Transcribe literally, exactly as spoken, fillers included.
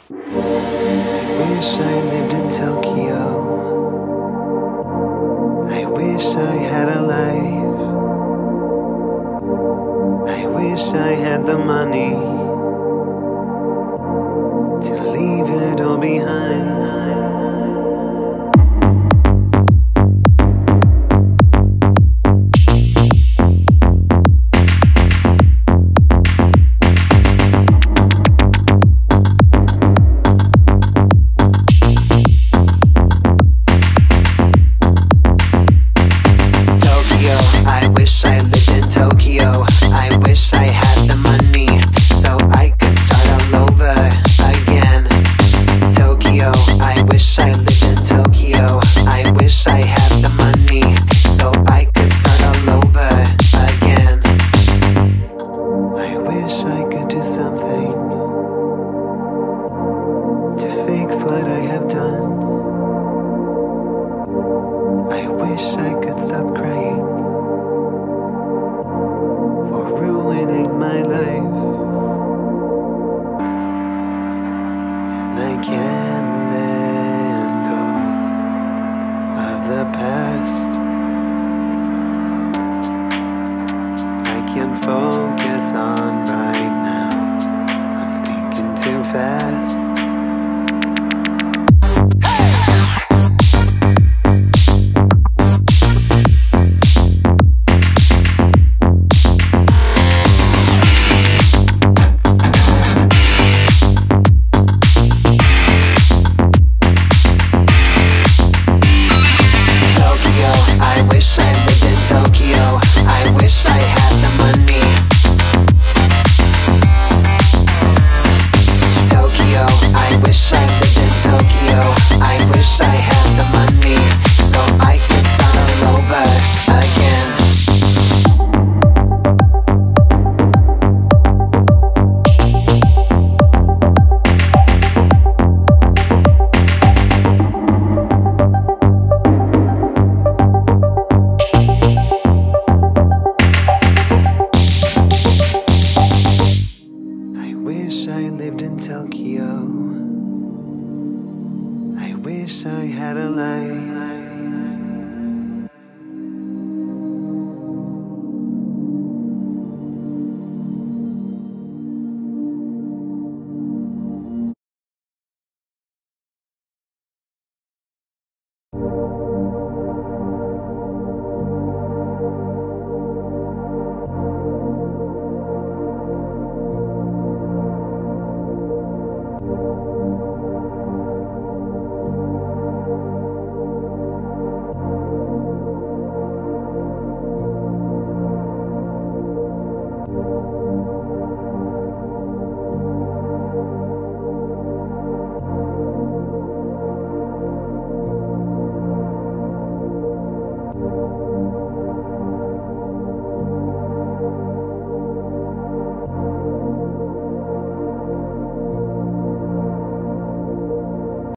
I wish I lived in Tokyo. I wish I had a life. I wish I had the money to leave it all behind. I wish I lived in Tokyo. I wish I had the money so I could start all over again. Tokyo, I wish I lived in Tokyo. I wish I had the money so I could start all over again. I wish I could do something to fix what I have done. I wish I could stop crying for ruining my life. And I can't let go of the past. I can't focus on right now. I'm thinking too fast. I wish I lived in Tokyo. I wish I had the money. Tokyo, I wish I lived in Tokyo. I wish I had the money so I could start all over again. I wish I lived in Tokyo. I wish I had a life.